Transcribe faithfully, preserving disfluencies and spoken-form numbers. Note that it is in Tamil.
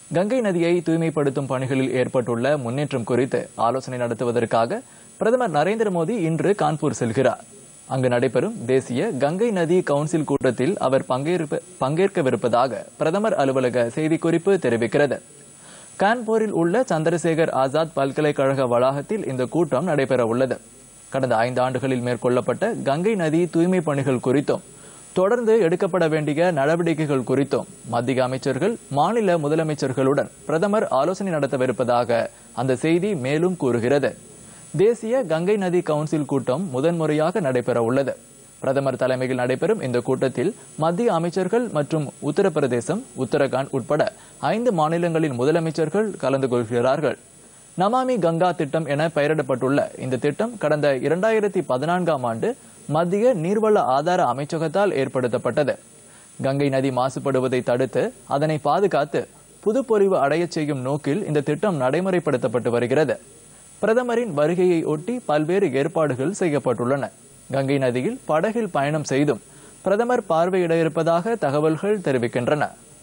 கங்கை நதியை தூய்மைப்படுத்தும் பணிகளில் ஏற்பட்டுள்ள முன்னேற்றம் குறித்து ஆலோசனை நடத்துவதற்காக பிரதமர் நரேந்திர மோடி இன்று கான்பூர் செல்கிறார். அங்கு நடைபெறும் தேசிய கங்கை நதி கவுன்சில் கூட்டத்தில் அவர் பங்கேற்கவிருப்பதாக பிரதமர் அலுவலக செய்திக்குறிப்பு தெரிவிக்கிறது. கான்பூரில் உள்ள சந்திரசேகர் ஆசாத் பல்கலைக்கழக வளாகத்தில் இந்த கூட்டம் நடைபெற உள்ளது. கடந்த ஐந்து ஆண்டுகளில் மேற்கொள்ளப்பட்ட கங்கை நதி தூய்மை பணிகள் குறித்தும் தொடர்ந்து எடுக்கப்பட வேண்டிய நடவடிக்கைகள் குறித்தும் மத்திய அமைச்சர்கள் மாநில முதலமைச்சர்களுடன் பிரதமர் ஆலோசனை நடத்தவிருப்பதாக அந்த செய்தி மேலும் கூறுகிறது. தேசிய கங்கை நதி கவுன்சில் கூட்டம் முதன்முறையாக நடைபெற உள்ளது. பிரதமர் தலைமையில் நடைபெறும் இந்த கூட்டத்தில் மத்திய அமைச்சர்கள் மற்றும் உத்தரப்பிரதேசம், உத்தரகாண்ட் உட்பட ஐந்து மாநிலங்களின் முதலமைச்சர்கள் கலந்து கொள்கிறார்கள். நமாமி கங்கா திட்டம் என பெயரிடப்பட்டுள்ள இந்த திட்டம் கடந்த இரண்டாயிரத்தி பதினான்காம் ஆண்டு மத்திய நீர்வள ஆதார அமைச்சகத்தால் ஏற்படுத்தப்பட்டது. கங்கை நதி மாசுபடுவதை தடுத்து அதனை பாதுகாத்து புதுப்பொலிவு அடையச் செய்யும் நோக்கில் இந்த திட்டம் நடைமுறைப்படுத்தப்பட்டு வருகிறது. பிரதமரின் வருகையை ஒட்டி பல்வேறு ஏற்பாடுகள் செய்யப்பட்டுள்ளன. கங்கை நதியில் படகில் பயணம் செய்தும் பிரதமர் பார்வையிட இருப்பதாக தகவல்கள் தெரிவிக்கின்றன.